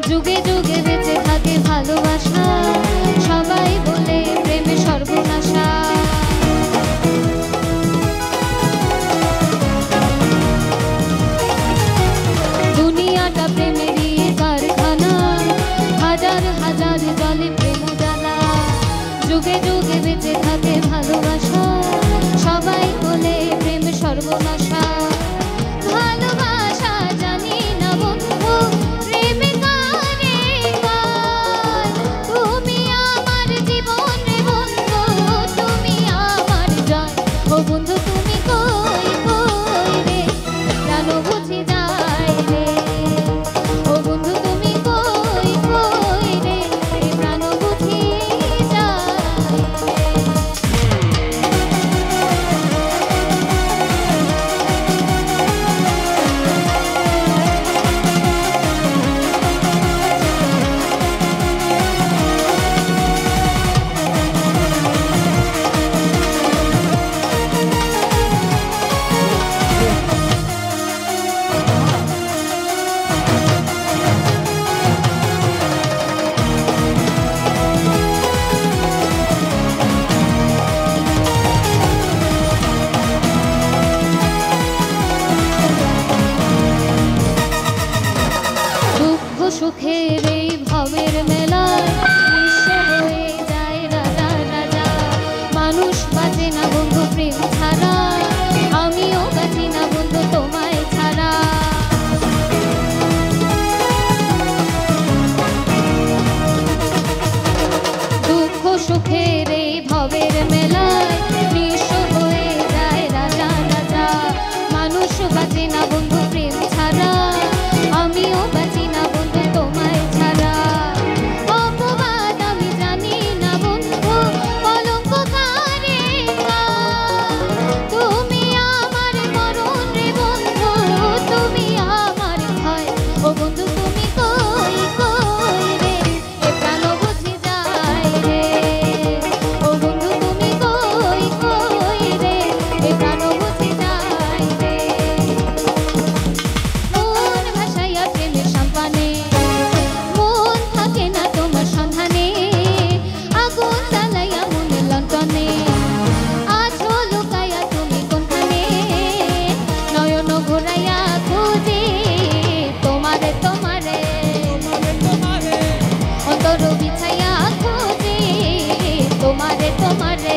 যুগে যুগে বেঁচে থাকে ভালোবাসা, সবাই বলে প্রেমে সর্বনাশা। দুনিয়াটা প্রেমেরই কারখানা, হাজার হাজার জলে প্রেম জ্বালা। যুগে যুগে বেঁচে থাকে ভালোবাসা, সবাই বলে প্রেম সর্বনাশা। ভালোবাসা জানি না বন্ধু, প্রেমে কারে কয়। তুমি আমার জীবন রে বন্ধু, তুমি আমার জয়। ও বন্ধু তুমি কই কই রে, প্রাণ বুঝি যায় রে। ও বন্ধু তুমি কই কই রে, প্রাণ বুঝি যায় রে। সুখের এই ভবের মেলায় নিঃস্ব হয়ে যায় রাজা রাজা। মানুষ বাঁচে না বন্ধু প্রেম ছাড়া, আমিও বাঁচি না বন্ধু তোমায় ছাড়া। দুঃখ সুখের এই ভবের মেলায় নিঃস্ব হয়ে যায় রাজা রাজা। মানুষ বাঁচে না বন্ধু প্রেম ছাড়া, আমিও বাঁচি না বন্ধু তোমায় ছাড়া। অপবাদ আমি জানি না বন্ধু, কলঙ্ক কারে গায়। তুমি আমার মরণ রে বন্ধু, তুমি আমার ভয়। ও বন্ধু তুমি কই কই রে, এ প্রাণ বুঝি যায় রে। ও বন্ধু তুমি কই কই রে, এ প্রাণ বুঝি যায় রে। মন ভাসাইয়া প্রেমের সম্পানে, মন থাকে না তোমার সন্ধানে। আগুন জ্বালাইয়া মনের লণ্ঠনে, আছো লুকাইয়া তুমি কোনখানে। নয়ন ঘোরাইয়া খুঁজি তোমারে তোমারে, অন্তর বিছাইয়া খুঁজি তোমারে তোমারে।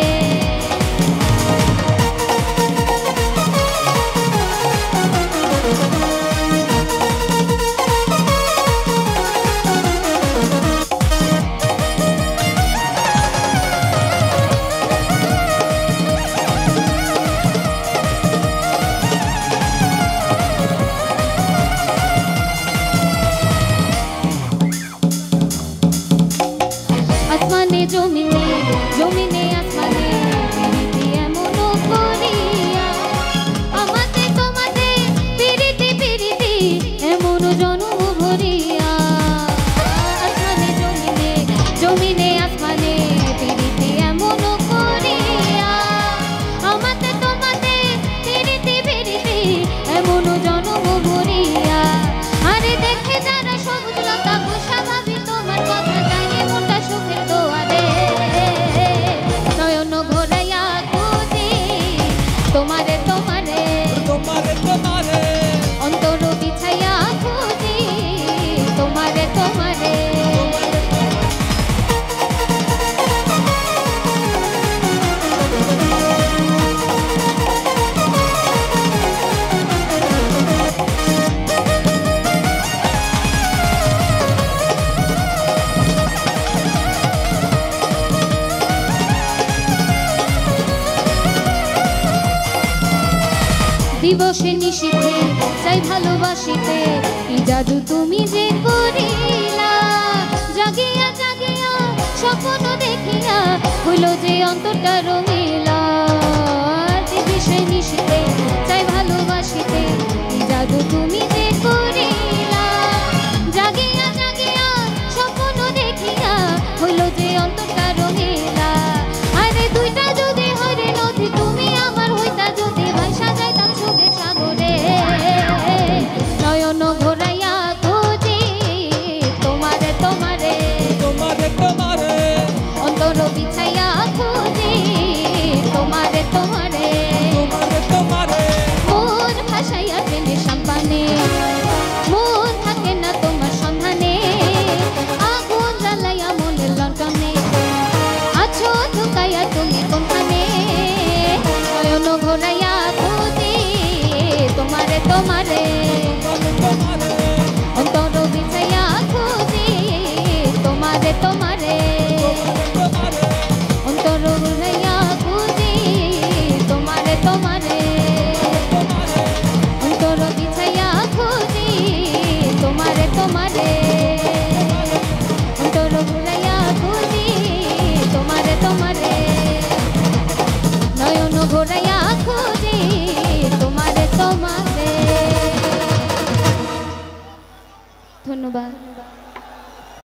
আসমানে জমিনে, জমিনে আসমানে, প্রীতি এমন করিয়া। আমাতে তোমাতে প্রীতি প্রীতি এমন জন্ম ভরিয়া। আসমানে জমিনে, জমিনে আসমানে, প্রীতি এমন করিয়া। আমাতে তোমাতে প্রীতি প্রীতি এমন জন্ম ভরিয়া। আরে দেখে যারা সবুজ লতা স্বাভাবিক তোমার কথা জানি মনটা সুখের দোয়ারে। নয়ন ঘোরাইয়া খুঁজি তোমারে তোমারে, তোমারে তোমারে, অন্তর বিছাইয়া খুঁজি তোমারে তোমারে। দিবসে নিশীথে চাই ভালোবাসিতে, কি জাদু তুমি যে করিলা। জাগিয়া জাগিয়া স্বপ্ন দেখিয়া হইল যে অন্তরটা রঙিলা। দিবসে নিশীথে